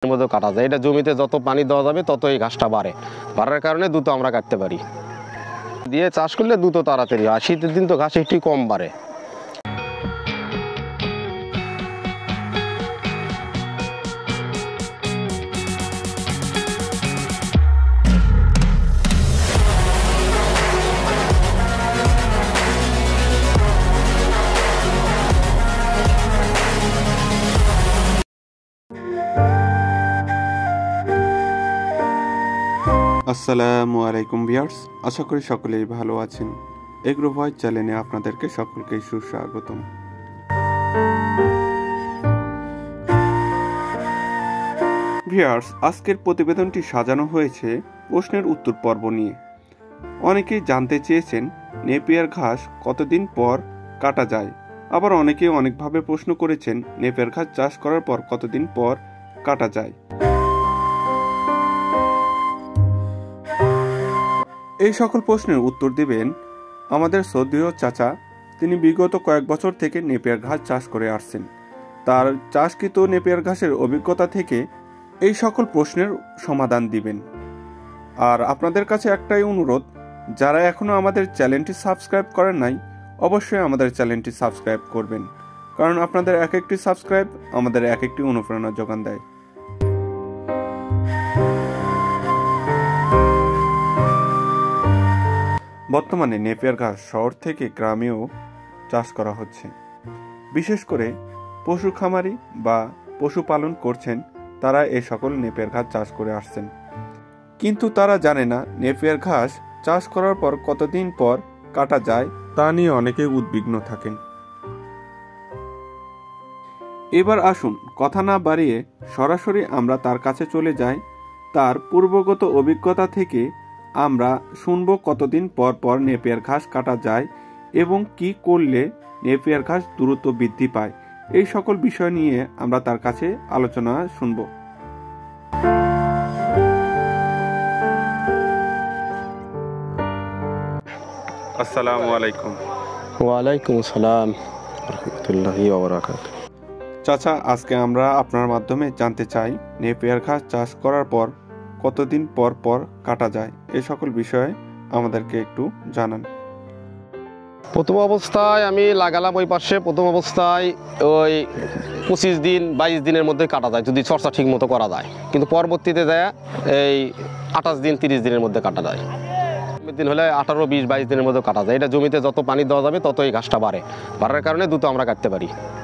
এর মধ্যে কাটা যায়। এটা জমিতে যত পানি দেওয়া যাবে তত এই ঘাসটা বাড়ার কারণে দ্রুত আমরা কাটতে পারি। দিয়ে চাষ করলে দ্রুত তাড়াতাড়ি হয়। শীতের দিন তো ঘাস একটু কম বাড়ে। আসসালামু আলাইকুম ভিউয়ার্স, আশা করি সকলেই ভালো আছেন। এগ্রো ভয়েস চ্যানেলে আপনাদেরকে সকলকে সুস্বাগতম। ভিউয়ার্স, আজকের প্রতিবেদনটি সাজানো হয়েছে প্রশ্নের উত্তর পর্ব নিয়ে। অনেকেই জানতে চেয়েছেন নেপিয়ার ঘাস কতদিন পর কাটা যায়, আবার অনেকেই অনেকভাবে প্রশ্ন করেছেন নেপিয়ার ঘাস চাষ করার পর কতদিন পর কাটা যায়। এই সকল প্রশ্নের উত্তর দিবেন আমাদের সৌদিও চাচা। তিনি বিগত কয়েক বছর থেকে নেপিয়ার ঘাস চাষ করে আসছেন। তার চাষকৃত নেপিয়ার ঘাসের অভিজ্ঞতা থেকে এই সকল প্রশ্নের সমাধান দিবেন। আর আপনাদের কাছে একটাই অনুরোধ, যারা এখনো আমাদের চ্যানেলটি সাবস্ক্রাইব করেন নাই, অবশ্যই আমাদের চ্যানেলটি সাবস্ক্রাইব করবেন, কারণ আপনাদের এক একটি সাবস্ক্রাইব আমাদের এক একটি অনুপ্রেরণা যোগান দেয়। বর্তমানে নেপিয়ার ঘাস শহর থেকে গ্রামেও চাষ করা হচ্ছে। বিশেষ করে পশু খামারি বা পশুপালন করছেন তারা এই সকল নেপিয়ার ঘাস চাষ করে আসছেন, কিন্তু তারা জানে না নেপিয়ার ঘাস চাষ করার পর কতদিন পর কাটা যায়, তা নিয়ে অনেকে উদ্বিগ্ন থাকেন। এবার আসুন কথা না বাড়িয়ে সরাসরি আমরা তার কাছে চলে যাই। তার পূর্বগত অভিজ্ঞতা থেকে আমরা শুনব কতদিন পর পর নেপিয়ার ঘাস কাটা যায় এবং কি করলে নেপিয়ার ঘাস দ্রুত বৃদ্ধি পায়। এই সকল বিষয় নিয়ে আমরা তার কাছে আলোচনা শুনব। আসসালামু আলাইকুম। ওয়ালাইকুম আসসালাম রাহমাতুল্লাহি ওয়া বারাকাতুহু। চাচা, আজকে আমরা আপনার মাধ্যমে জানতে চাই নেপিয়ার ঘাস চাষ করার পর কতদিন পর পর কাটা যায়, এই সকল বিষয়ে আমাদেরকে একটু জানান। প্রথম অবস্থায় আমি লাগালাম ওই পাশে, প্রথম অবস্থায় ওই 25 দিন 22 দিনের মধ্যে কাটা যায় যদি চর্চা ঠিক মতো করা যায়, কিন্তু পরবর্তীতে যায় এই 28 দিন 30 দিনের মধ্যে কাটা যায়। দিন হলে 18, 20, 22 দিনের মধ্যে কাটা যায়। এটা জমিতে যত পানি দেওয়া যাবে তত এই ঘাসটা বাড়ার কারণে দ্রুত আমরা কাটতে পারি।